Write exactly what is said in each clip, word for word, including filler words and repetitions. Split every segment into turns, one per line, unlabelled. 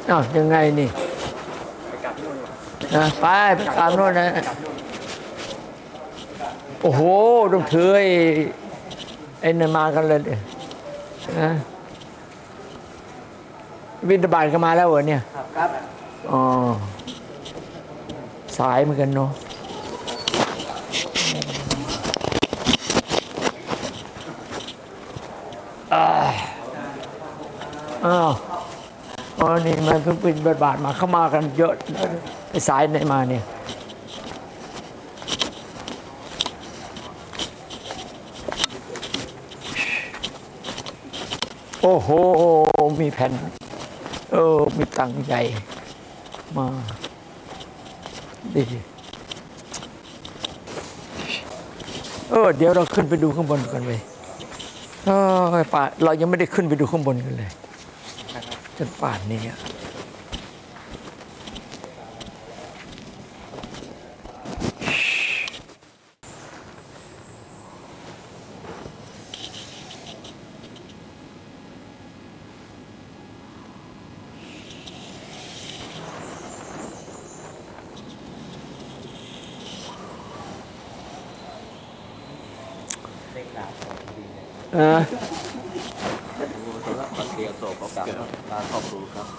อ้าวยังไงนี่นะไปไปตามโน่นนะโอ้โหต้องถือไอ้ไอ้นั่นมากันเลยนะวินทบาทก็มาแล้วเหรอเนี่ยครับอ๋อสายเหมือนกันเนาะอ้าวอ๋อนี่มันเพิ่งเป็นบทบาทมาเข้ามากันเยอะไอ้สายไหนมาเนี่ยโอ้โหมีแผ่นเออมีตังใหญ่มาดีเออเดี๋ยวเราขึ้นไปดูข้างบนกันเลยเออป่าเรายังไม่ได้ขึ้นไปดูข้างบนกันเลยจนป่านนี้อ่า
เสียโศกเขากลับมาครอบครัวครับ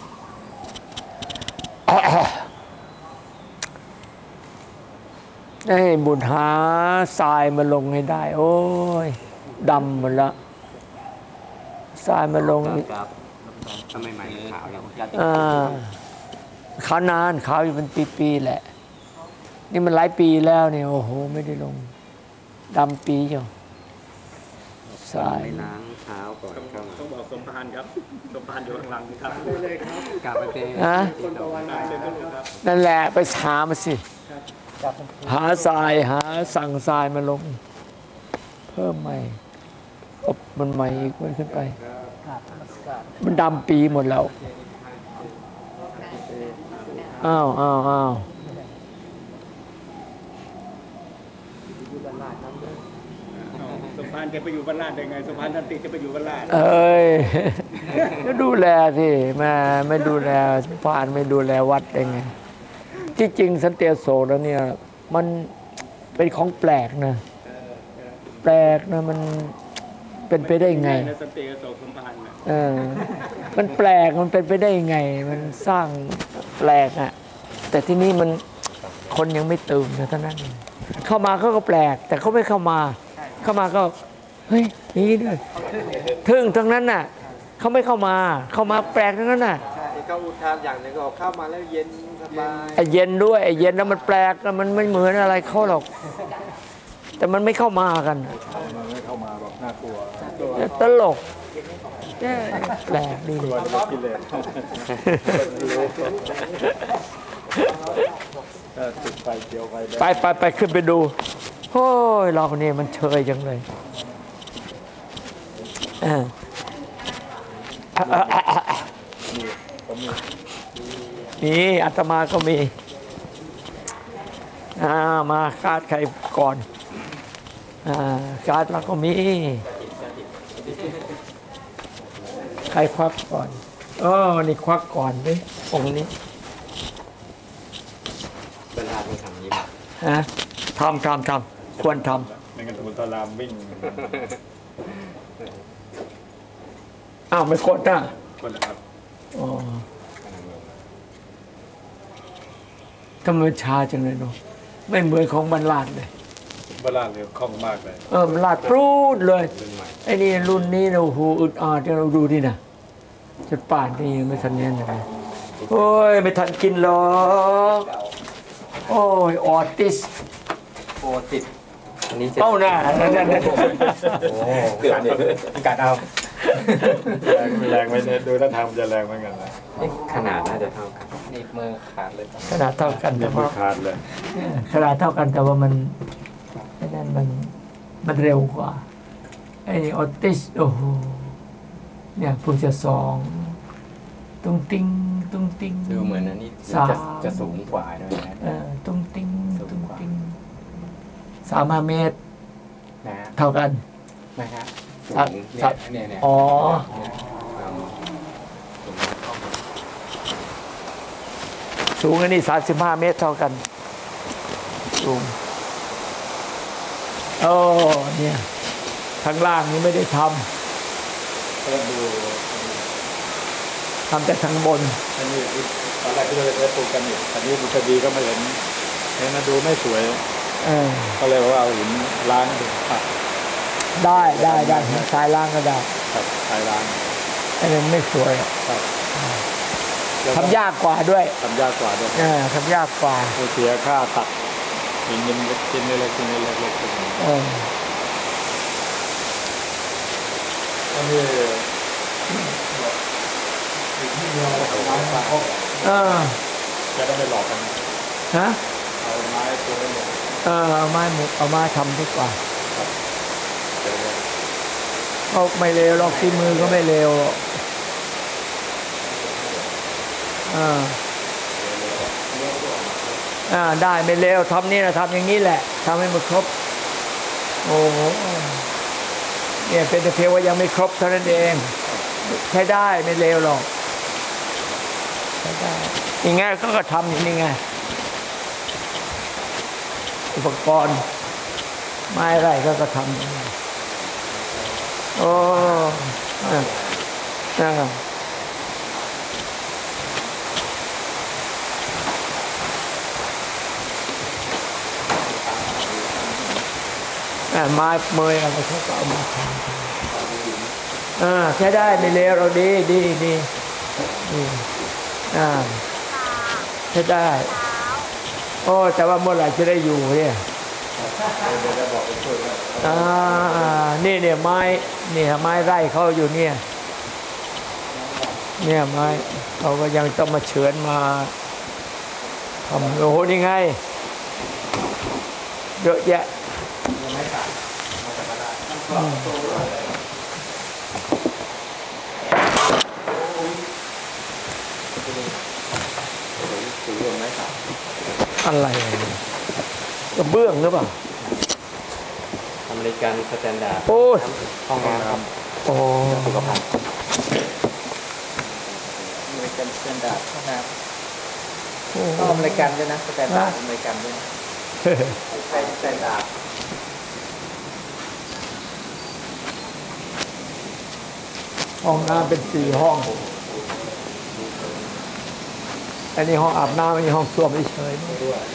ได้บุญหาทรายมาลงให้ได้โอ้ยดำหมดละทรายมาลง
ครับทำไมใหม่ขาวอย่าง
อ่าขาวนานขาวอยู่เป็นปีๆแหละนี่มันหลายปีแล้วเนี่ยโอ้โหไม่ได้ลงดำปีเจ้าทราย
ล้างเท้าก่อนครับ
ต้องบอกสมภารครับสมภารอยู่ข้างหลังครับเลยครับ
กลับไปเป็น
นะนั่นแหละไปหามาสิหาทรายหาสั่งทรายมาลงเพิ่มใหม่อบมันใหม่อีกขึ้นไปมันดำปีหมดแล้วอ้าวอ้าวอ้าว
สมภารจะไปอยู่บ้านลาดได้ไงสมภารทันติจะไปอยู่บ้านลาด
เอ้ยก็ดูแลสิมาไม่ดูแลสมภารไม่ดูแลวัดได้ไงที่จริงสันเตียโสแล้วเนี่ยมันเป็นของแปลกนะแปลกนะมันเป็นไปได้ไง
สันติโสสมภาร
เออมันแปลกมันเป็นไปได้ไงมันสร้างแปลกอ่ะแต่ที่นี่มันคนยังไม่ตื่นนะเท่านั้นเข้ามาเขาก็แปลกแต่เขาไม่เข้ามาเข้ามาก็เฮ้ยนี่ด้วยทึ่งทั้งนั้นน่ะเขาไม่เข้ามาเข้ามาแปลกทั้งนั้นน่ะ
ใช่เขาอุทานอย่างนึงก็เข้ามาแล้วเย็นสบาย
ไอ้เย็นด้วยไอ้เย็นแล้วมันแปลกแล้วมันไม่เหมือนอะไรเขาหรอกแต่มันไม่เข้ามากัน
มันไม่เข้ามาแบบน่ากลัว
ตลกแปลกดีไปไปไปขึ้นไปดูโอ้ยเราเนี่ยมันเชยจังเลยนี่อาตมาก็มีอ่ามาการ์ดใครก่อนอ่าการ์ดเราก็มีใครควักก่อนอ๋อนี่ควักก่อนดิองค์นี้
เวลาไปทำยิ้ม
ฮะทำทำทำควรทำ
ไม่งั้นตุลตารามวิ่ง
อ้าวไม่กดนะ
กดแล้วครับ
อ๋อทำไมช้าจังเลยเนาะไม่เหมือนของบรรลาดเลย
บรรลาดเลยคล่องมากเลย
เออบรรลาดปรูดเลยไอ้นี่รุ่นนี้เราหูอึดอัดที่เราดูนี่นะจะป่านนี่ไม่ทันเนี้ยเลยโอ้ยไม่ทันกินหรอกโอ้ยออติส
โอติดอันนี้
เอ้าหน้านั่นนั่น
โอ้เกือบเนี่ยกัดเอา
แรงไม่ได้ดูท่าทางจะแรงเหมือนกันนะ
นี่ขนาดน่าจะเท่ากันนี่มือขาดเลย
ขนาดเท่ากัน
แต่ว่าขาดเลย
ขนาดเท่ากันแต่ว่ามันไอ้นั่นมันมันเร็วกว่าไอ้ออติสโอ้โหเนี่ยเพิ่งจะสองตุ้งติ้งตุ้งติ้ง
ดูเหมือนอันนี้จะจะสูงกว่าด้วยนะ
เออตุ้งติ้งตุ้งติ้งสามห้าเมตร
นะ
เท่ากัน
นะครับ
เนี่ยเนี่ยอ๋อสูงอันนี้สามสิบห้าเมตรเท่ากันสูงโอ้เนี่ยข้างล่างนี้ไม่ได้ท
เริ่มดู
ำทำแต่ข้างบน
อันนี้ตอนแรกที่เราจะปลูกกันอีกอันนี้บุษดีก็มาเห็นเห็นมาดูไม่สวย
เออ
ก็เลยว่าเอาหินล้างดูครับ
ได้ได้ได้หินทรายล่างก็ได้
ครับทายล้าง
อันนี้ไม่สวย
ครับ
ทำยากกว่าด้วย
ทำยากกว่าด้วย
เออทำยากกว่า
เสียค่าตัดหินเล็กๆชิ้นเล็กๆชิ้นเล็กๆ
เออ
อันนี้
เออ
จะได้ไม่หลอกกัน
ฮะ
เอาไม้ตัวนี้
เออเอาไม้หมุดเอาไม้ทำดีกว่าเอาไม่เลวหรอกที่มือก็ไม่เลวหรอกอ่าอ่าได้ไม่เลวทำนี่นะทำอย่างนี้แหละทำให้มันครบโอ้โหเนี่ยเป็นแต่เพียงว่ายังไม่ครบเท่านั้นเองใช้ได้ไม่เลวหรอกใช้ได้ยังไงเขาก็ทำอย่างนี้ไงอุปกรณ์ไม้ไรก็ก็ทำอย่างนี้โอ้อ่าอ่าอ่าไม้เมยอะไรเขาก็เอามาทำอ่าใช้ได้ไม่เลวเราดีดีดีดีอ่าใช้ได้โอ้แต่ว่าเมื่อไหร่จะได้อยู่เนี่ยอ่านี่เนี่ยไม้เนี่ยไม้ไร่เขาอยู่เนี่ยเนี่ยไม้เขาก็ยังต้องมาเฉือนมาทำโอ้โหนี่ไงเยอะแยะอืมอะไรกระเบื้องหรือเปล่า
อเมริกันสแตนดาร์ด
โอ้ย
ห้องน้ำครับ
โอ้
สุขภัณฑ์
อเมริกันสแตนดาร์ดห้องน้
โอ้
ำต้องอเมริกันด้วยนะสแตนดาร์ดอเมริกันด้วย
ใช้สแตนดาร์ด
ห้องน้ำเป็นสี่ห้องอันนี้ห้องอาบน้ำอันนี้ห้องส้วมเฉยๆ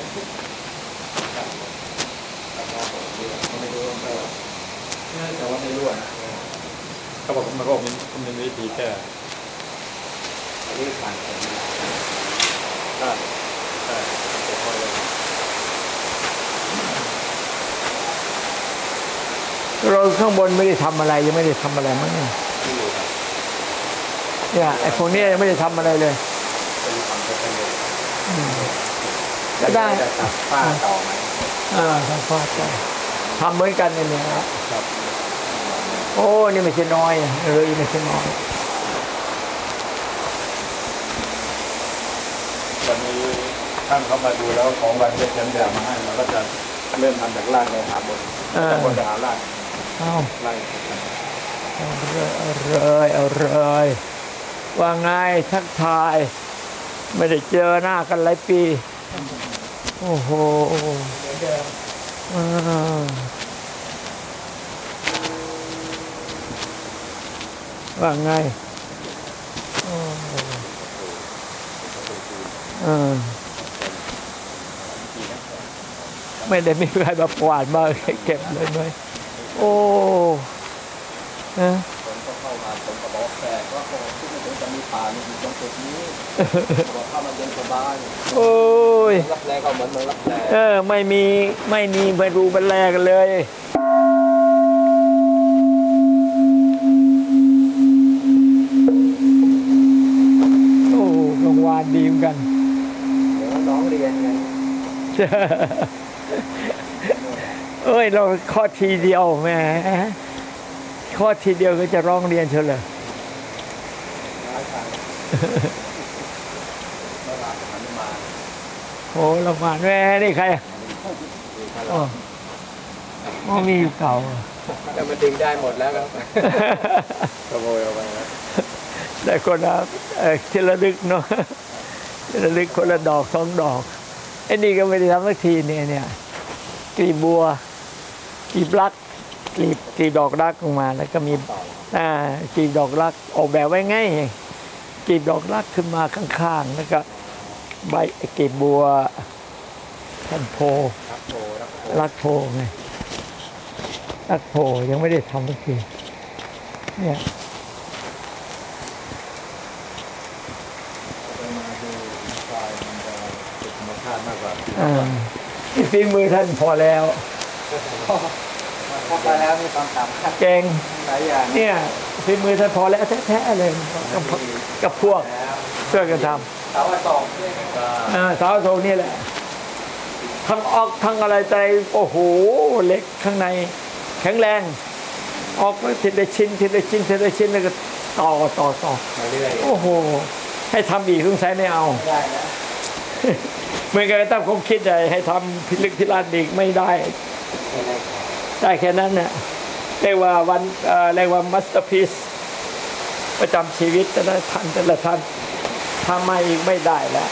แต่ว่าไม่รั่วนะเขาบอกมันก็มีมันมีวิธีแก้
อันนี้ผ่านผม
ได้ได้ค่อยๆเลย
เราข้างบนไม่ได้ทำอะไรยังไม่ได้ทำอะไรมั้งเนี่ย
ที่อยู่ครับ
เนี่ยไอ้พวกนี้ยังไม่ได้ทำอะไรเลย
เป็นทำเป็นเลย
ก็ได้
จะตัดฝ้าต่อไหม
อ่าทำฟาดได้ทำเหมือนกันเนี่ยนะครับ โอ้นี่ไม่ใช่น้อยนะเลยไม่ใช่น้อย
วันนี้ท่านเขามาดูแล้วของวันจะเตรียมแบบมาให้เราก็จะเริ่มทำจากล่างไปหาบนจากบนไปหาล่าง
เอา
ไล่
เอาเลยเอาเลยเอาเลยว่าไงทักทาย ไม่ได้เจอหน้ากันหลายปี โอ้โหอ่าว่าไงโอ้โหอ่าไม่ได้มีใครมาปวาดมาเก็บเลยไหมโอ้นะ
ผมก็เข้ามาผมก็บอกแฟนว่าโอ้ที่มันจะมีป่ามีอยู่ตรงจุดนี้บอกเข้ามาเย็นสบาย
โอ้ย
รับแรงก็เหมือนเมืองรับแรง
เออไม่มีไม่มีไปดูบันแลกันเลยโอ้กลางวานดีเหมือนกัน
เดี๋ยวน้องเรียนไง
เอ้ยเราข้อทีเดียวแหมข้อทีเดียวก็จะร้องเรียนเฉลยโอ้ละหมาดแม่นี่ใครอ่ะโอ้โอ้มีอยู่เก่าอ่ะ
แต่มันดึงได้หมดแล้วครับ
ขโมยเอาไปนะ
ได้คนละเอ่อที่ระลึกเนาะระลึกคนละดอกสองดอกไอ้นี่ก็ไม่ได้ทำสักทีเนี่ยเนี่ยกลีบบัวกลีบรักกลีบกลีบดอกรักออกมาแล้วก็มีอ่ากลีบดอกรักออกแบบไว้ง่ายกลีบดอกรักขึ้นมาข้างๆแล้วก็ใบกลีบบัวท่านโพรักโพไงรักโพยังไม่ได้ทำสักทีเนี่ยอ่าฝีมือท่านพอแล้ว
พอไปแล้วมีความสามารถ
เก่ง
หลายอย่าง
เนี่ยฝีมือท่านพอแล้วแท้ๆเลยกับกับพวกช่วยกันท
เสาอโศก
ำอ่าสาวโซนี่แหละทั้งออกทั้งอะไรใจโอ้โหเล็กข้างในแข็งแรงออกมาทีละชิ้นทีละชิ้นทีละชิ้นแล้วก็ต่อต่อต่อ
เรื่อย
โอ้โหให้ทำอีกสงสัยไม่เอา
ๆได้นะ
เหมือนกันตั้งความคิดเลยให้ทำพิลึกพิลั่นอีกไม่ได้ ได้แค่นั้นเนี่ยเรียกว่าวันเอ่อเรียกว่ามาสเตอร์พีซประจำชีวิตแต่ละท่านแต่ละท่านทำมาอีกไม่ได้แล้ว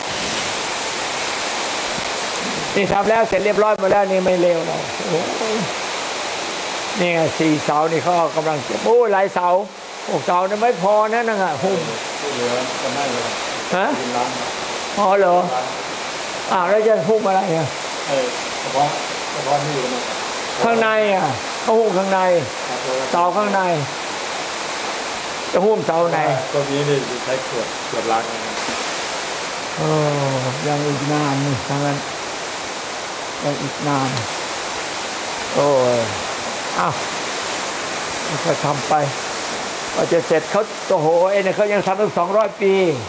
นี่ทำแล้วเสร็จเรียบร้อยหมาแล้วนี่ไม่เร็วหรอกโอ้ยนี่ไงสี่เสานี่เขากำลังเก็บโอ้ยหลายเสาหกเสานี่ไม่พอนะนั่งอ่ะหุ่ม
เหลือก็ได้เลย
ฮะ
กินร้าน
พอเหรออ้าวแล้วจะหุ้มอะไรอ่ะ
เออเฉพาะเฉพาะที่อยู่นะ
ข้างในอ่ะเขาหุ้มข้างในเสาข้างในจะหุ้มเสาใน
ตัวนี้นี่ใช้ขวดขวดล้างนะ
เออยังอีกนานนี่ทางนั้นยังอีกนานโอ้ยอ้าวก็ทำไปก็จะเสร็จเขาโอ้โหไอ้เนี่ยเขายังทำตั้งสองร้อยปี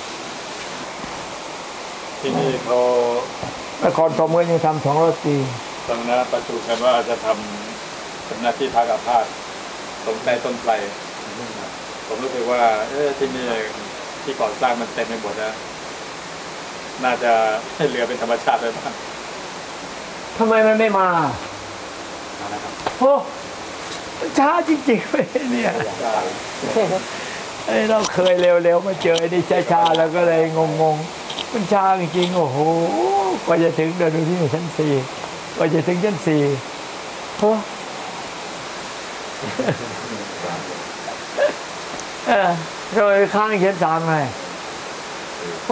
ที่นี่เขา
นครพนมยังทำสองร้อยปี
ตอนนั้นประชุมกันว่าจะทำเป็นหน้าที่พักอาพาธต้นไทรต้นไทรผมรู้สึกว่าเออที่นี่ที่ก่อสร้างมันเต็มไปหมดนะน่าจะให้เรือเป็นธรรมชาติเลยบ้าง
ทำไมมันไม่มาโอ้ช้าจริงๆเลยเนี่ยไอ้เราเคยเร็วๆมาเจอไอ้นี่ช้าๆแล้วก็เลยงงๆมันช้าจริงๆโอ้โหกว่าจะถึงเดินดูที่ชั้นสี่กว่าจะถึงชั้นสี่โอ้เออโดยข้างชั้นสามไงโอ้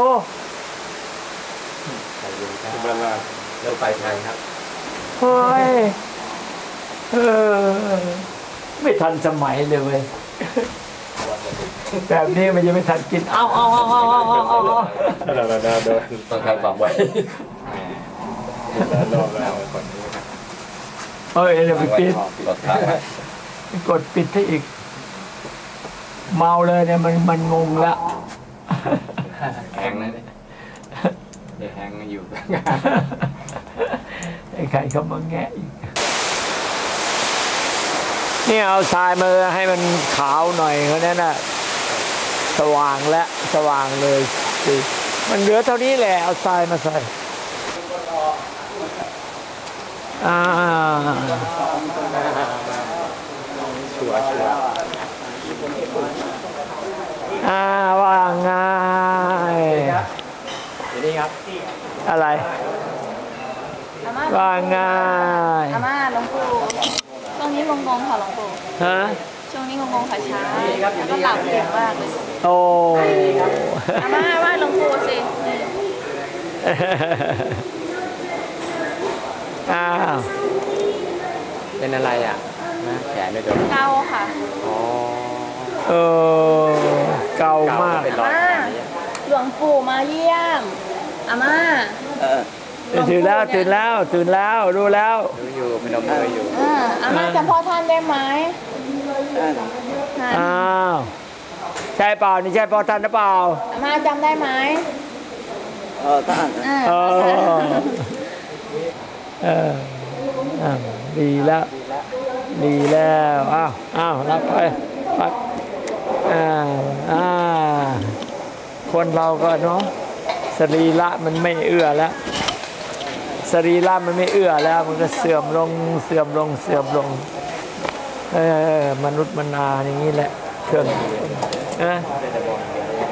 ที่บ้านลาด
เริ่มไปไทยครับ
เฮ้ยเออไม่ทันสมัยเลยเว้ยแบบนี้มันจะไม่ทันกิน เอาเอาเอาเอาเอาเอาเอา
ดาดาดาโดน
ต้องทำความไว้
รอบแล้วก่อนนี้
เอ้ยเดี๋ยวไปปิด
กดค้างไว้
กดปิดให้อีก เมาเลยเนี่ยมันมันงงละ
แหงเลยเนี่ยเดี๋ยวแหงอยู่
ไอ้ใครเขามาแงะอีกนี่เอาทรายมาให้มันขาวหน่อยเขาเนี่ยนะสว่างและสว่างเลยสิมันเหลือเท่านี้แหละเอาทรายมาใส่อ่า
ชัวร์ชัวร์
อ่าว่าไง
นี่ครับ
อะไร
อาม่า
ว่าไง
อาม่าหลวงปู่ช่วงนี้งงๆค่ะหลวงปู่
ฮะ
ช่วงนี้งงๆค่ะช้าแล้วก็หลับเก่งมากเลย
โอ้
อาม่าว่าหลวงปู่สินี่
อ้าว
เป็นอะไรอ่ะนะแขนด้วยโดน
เกาค่ะ
อ๋อ
เออเก่ามาก
เป็นรอย
อาม่าหลวงปู่มาเยี่ยมอาม่า
ตื่นแล้วตื่นแล้วตื่นแล้วรู้แล้ว
ดูอยู่พนมมืออยู่
อ่าอาม่าจำพ่อท่านได้ไหมท่าน
อ้าวใช่เปล่านี่ใช่พ่อท่านหรือเปล่า
อาม่าจำได้ไหมเออท่านอ่า
เออเอออ้าวดีแล้ว ดีแล้วอ้าวอ้าวรับไปปัดอ่าอ่าคนเราก็เนาะสรีระมันไม่เอื้อแล้วสรีระมันไม่เอื้อแล้ว มันก็เสื่อมลงเสื่อมลงเสื่อมลงเออมนุษย์มนาอย่างนี้แหละเครื่องนะเอ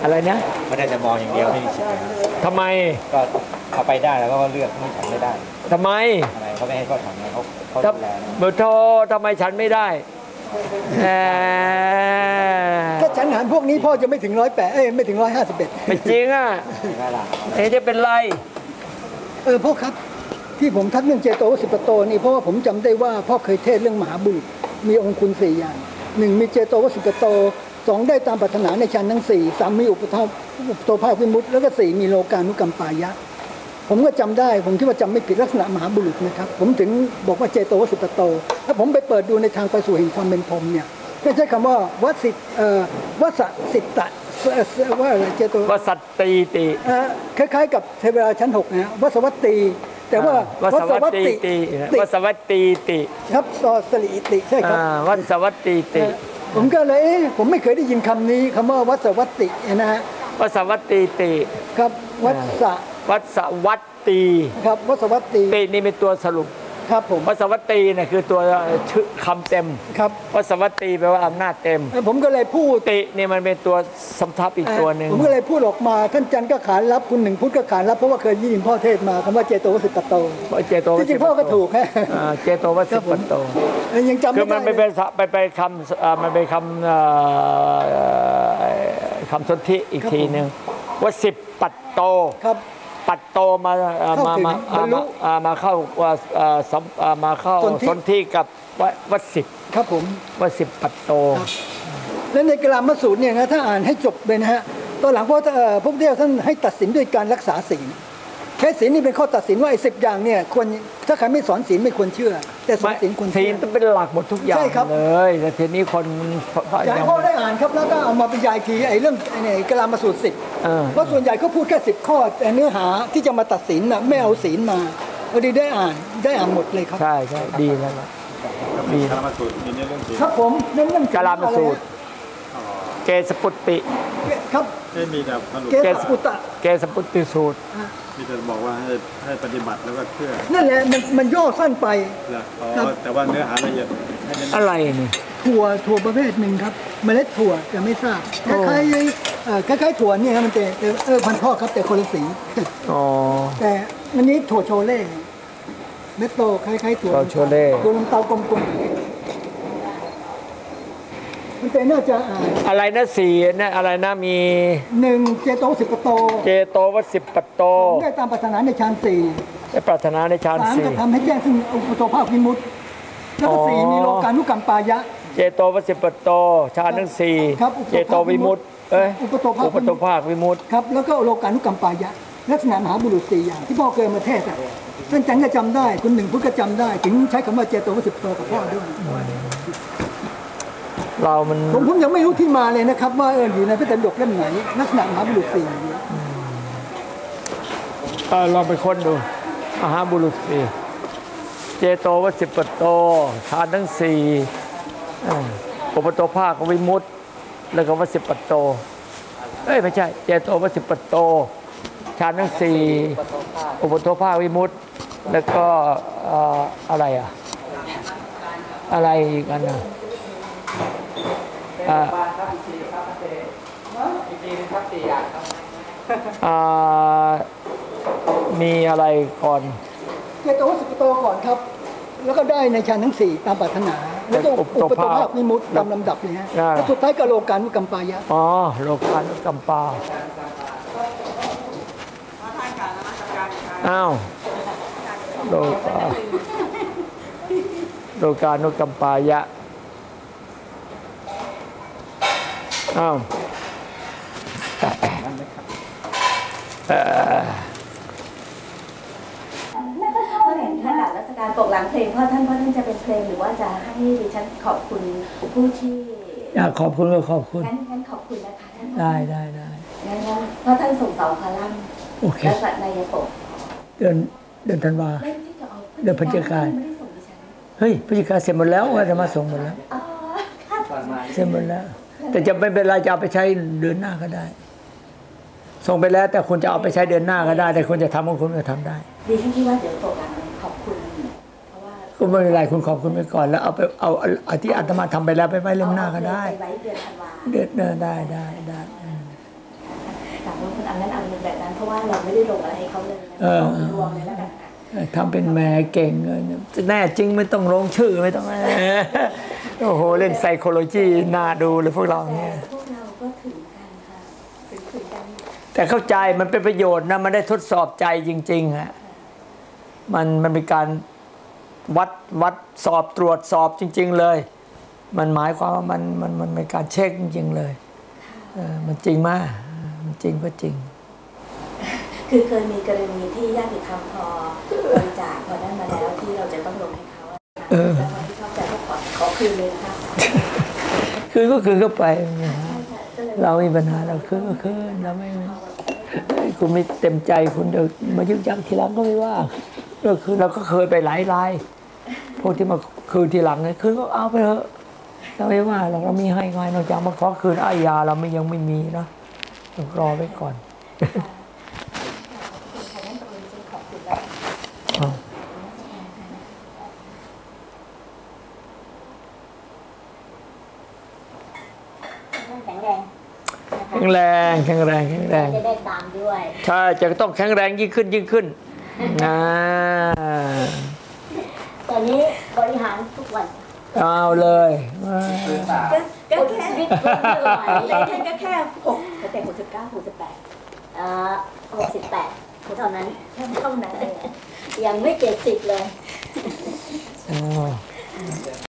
อะไรนะ
ไม่ได้จะมองอย่างเดียวไม่มีสิทธิ์
ทำไม
ก็เขาไปได้แล้วก็เลือกไม่ฉันไม่ได้
ทำไม
ทำไมเขาไม่ให้เขาทำไงเขาเขา
ถ้า
ดูแล
เบอร์โทรทำไมฉันไม่ได้แหม
ถ้าฉันหารพวกนี้พ่อจะไม่ถึงร้อยแปดเอ้ยไม่ถึงร้อยห้าสิบเอ็ด
ไม่จริงอ่ะ
ได้ละ
เอ๊ะจะเป็นไร
เออพ่อครับที่ผมทักเรื่องเจโตวสิปโตนี่เพราะว่าผมจำได้ว่าพ่อเคยเทศน์เรื่องมหาบุรุษมีองค์คุณสี่อย่างหนึ่งมีเจโตวสิปโตสองได้ตามปรารถนาในฌานทั้งสี่สามมีอุปทาอุปโตภาควิมุตติแล้วก็สี่มีโลกานุกรรมปายะ ผมก็จำได้ผมคิดว่าจำไม่ผิดลักษณะมหาบุรุษนะครับผมถึงบอกว่าเจโตวสิปโตถ้าผมไปเปิดดูในทางไปสู่แห่งความเป็นพรหมเนี่ยไม่ใช่คำว่าวสิตเอ่อวสสิตตะเอ่อว่าอะไรเจโต
วสัตตีติ
เอ่อคล้ายๆกับเทวดาชั้นหกนะฮะวสวัตตีแต่ว่า
วัสวัตตีติ
ติ
วัสวัตตีติ
ครับต่อสลิอิติใช่ครับ
อ่าวัสวัตตีติ
เอ่อผมก็เลยเอ๊ะผมไม่เคยได้ยินคำนี้คำว่าวัสวัตตินะฮะ
วัสวัตตีติ
ครับวัสะ
วัสวัตตี
ครับวัสวัตตี
ตินี่เป็นตัวสรุป
ครับผม
วัสวัตตีเนี่ยคือตัวชื่อคำเต็ม
ครับ
วัสวัตตีแปลว่าอำนาจเต็ม
เอ่อผมก็เลยพูด
ตินี่มันเป็นตัวสำทับอีกตัวหนึ่ง
ผมก็เลยพูดออกมาท่านจันทร์ก็ขานรับคุณหนึ่งพุทธก็ขานรับเพราะว่าเคยยินพ่อเทศมาคำว่าเจโตวสิปโต
เจโตว
จริงๆพ่อก็ถูกฮะ
อ่าเจโตวสิปัตโต
เอ่อยังจำ
คื
ไม่
อมัน
ได้
ไปเป็นไปไปคำอ่ามันเป็นคำเอ่อคำสนธิอีกทีหนึ่งว่าสิบปัตโต
ครับ
ปัตโตมาอ่า
เข้า
มา
ถึง
มา
บรรลุ
อ่ามาเข้าว่าอ่าสัมอ่ามาเข้า
สนธิ
สนธิกับวัวัดสิบ
ครับผม
วัดสิบปัตโต
และในกลามสูตรเนี่ยนะถ้าอ่านให้จบเลยนะฮะตอนหลังพระเอ่อพระพุทธเจ้าท่านให้ตัดสินด้วยการรักษาศีลแค่ศีลนี่เป็นข้อตัดสินว่าไอ้สิบอย่างเนี่ยควรถ้าใครไม่สอนศีลไม่ควรเชื่อ แต่สอนศีลควร
ศี
เชื่
ล
อ
ต้องเป็นหลักหมดทุกอย่าง
ใช่ครับ
เลยแต่ทีนี้คน
อยากให้พ่อได้อ่านครับแล้วก็เอามาบรรยายทีไอ้เรื่องไอ้เนี่ยกลามสูตรสิบ
เออ
เพราะส่วนใหญ่ก็พูดแค่สิบข้อแต่เนื้อหาที่จะมาตัดสินน่ะไม่เอาศีลมาพอดีได้อ่านได้อ่านหมดเลยครับ
ใช่ใช่ดีแล้วล่ะดี
ธรรมสูตรมีเนี่ยเรื่องจริง
ครับผมนั่นเรื่อง
กาลามสูตร เกสปุตติ
ครับ
ไม่มีแต่สรุป
เกสปุตตะ
เกสปุตติสูตร
มีแต่บอกว่าให้ให้ปฏิบัติแล้วก็เชื่อ
นั่นแหละมันมันย่อสั้นไป
แล้วอ๋อแต่ว่าเนื้อหาละเอียดให้เน้น
อะไรนี่
ถั่วถั่วประเภทหนึ่งครับเมล็ดถั่วแต่ไม่ทราบคล้ายๆเอ่อคล้ายๆถั่วเนี่ยครับมันจะแต่เออพันธุ์พ่อครับแต่คนละสี
อ๋อ
แต่อันนี้ถั่วโชเล่เม็ดโตคล้ายๆถั่ว
ถั่วโชเล่
ตัวลำเตากลมๆมันเป็นน่าจะอ่าน
อะไรนะสี่นะอะไรนะมี
หนึ่งเจโตสิปโต
เจโตวสิบปัตโต
ได้ตามปรารถนาในฌานสี่
ได้ปรารถนาในฌาน
สาม
สี่
กระทำให้แจ้งซึ่งอุปโตภาควิมุตติแล้วก็สี่
อ๋อ
มีโลกานุกรรมปายะ
เจโตวสิบปัตโตฌานทั้งสี่
ครับอุปโต
เจโตวิมุตติเอ้ย
อุปโตภาค
อุปโตภาควิมุตติ
ครับแล้วก็โลกานุกรรมปายะ ลักษณะมหาบุรุษสี่อย่างที่พ่อเคยมาเทศน์อะท่านจันก็จำได้คุณหนึ่งพุทธก็จำได้ ถึงใช้คำว่าเจโตวสิปโตกับพ่อด้วย
เรามัน
ผมผมยังไม่รู้ที่มาเลยนะครับ ว่าเอออยู่ในพระไตรปิฎกเล่มไหนลักษณะมหาบุรุษสี่อย่างนี้
เออลองไปค้นดูมหาบุรุษสี่เจโตวสิบปัตโตฌานทั้งสี่เอ่ออุปโตภาควิมุตติแล้วก็วสิปัตโตเอ้ยไม่ใช่เจโตวสิปัตโตฌานทั้งสี่อุปโตภาควิมุตติแล้วก็เอ่ออะไรอ่ะอะไรอีกอันน่ะอ่าอ่ามีอะไรก่อน
เจโตวสิปโตก่อนครับ แล้วก็ได้ในฌานทั้งสี่ตามปรารถนา แล้วก็อุปโตภาควิมุตติตามลำดับเลยฮะแล้วสุดท้ายก็โลกานุกรรมปายะ
อ๋อโลกานุกัมปาอ้าวโลกาโลกานุกัมปายะอ้าวเอ่อ
เมื่อเห็นท่านหลังรัชการปกหลังเพลงพ่อท่านพ่อท่านจะเป็นเพลงหรือว่าจะให้ดิฉันขอบคุณผู้ที่
อยากขอบคุณก็ขอบคุณ
งั้นงั้นขอบคุณนะคะท่าน
ได้ได้ได้
งั้นนะเพราะท่านส่งสองคอลัมน์
โอเค
และสัตนายปก
เดือนเดือนธันวา
เล่มที่จะเอา
เดือนพฤศจิกายน
ไม่ได้ส่งดิฉัน
เฮ้ยพฤศจิกาเสร็จหมดแล้วว่าจะมาส่งหมดแล้ว
อ๋อค่ะ
เสร็จหมดแล้ว แต่จะไม่เป็นไรจะเอาไปใช้เดือนหน้าก็ได้ ส่งไปแล้วแต่คุณจะเอาไปใช้เดือนหน้าก็ได้ แต่คุณจะทำของคุณก็ทำได้
ดิฉันคิดว่าเดี๋ยวปกหลังขอบคุณเพราะว่า
ก็ไม่เป็นไรคุณขอบคุณไปก่อนแล้วเอาไปเอาเอาที่อาตมาทำไปแล้วไปไว้เล่มหน้าก็ได้
ไปไว้เดือนธันวา
เดือนหน้าได้ได้ได้
กถามว่าคุณเอานั้นเอาเป็นแบบนั้นเพราะว่าเราไม่ได้ลงอะไรให้เขาเลยรวมเลยแล้วกัน
ทำเป็นแม่เก่งเลยแน่จริงไม่ต้องลงชื่อไม่ต้องโอ้โหเล่นไซโคโลจีน่าดูเลยพวกเราเนี่ย
พวกเราก็ถึงกันค่ะถึงถึงกัน
แต่เข้าใจมันเป็นประโยชน์นะมันได้ทดสอบใจจริงๆฮะมันมันเป็นการวัดวัดสอบตรวจสอบจริงๆเลยมันหมายความว่ามันมันมันเป็นการเช็คจริงๆเลยเออมันจริงมากมันจริงก็จริง
คือเคยมีกรณีที่ญาติธรรมพอบริจาคพอได้มาแล้วที่เราจะต้องลงให้เขาแล้วคนที่ชอบใจก็ขอขอคืนเลยค่ะ
คืนก็คืนก็ไปเราไม่มีปัญหาเราคืนก็คืนเราไม่คุณไม่เต็มใจคุณเดี๋ยวมายึกยักทีหลังก็ไม่ว่าก็คือเราก็เคยไปหลายรายพวกที่มาคืนทีหลังเนี่ยคืนก็เอาไปเถอะเราไม่ว่าเราเรามีให้ไงนอกจากมาขอคืนอาญาเราไม่ยังไม่มีนะต้องรอไว้ก่อน
แข็งแรง
แข็งแรงแข็งแรงแข็งแรง
จะได้ตามด้วย
ใช่จะต้องแข็งแรงยิ่งขึ้นยิ่งขึ้นนะ
ตอนนี้บริหารทุกวัน
เอาเลย
ก็แค่วิทย์ก็แค่ก็แค่หกแต่หกสิบเก้าหกสิบแปด
อ่าหกสิบแปดเท่านั้น
แค่เท่านั้น
ยังไม่เจ็ดสิบเลย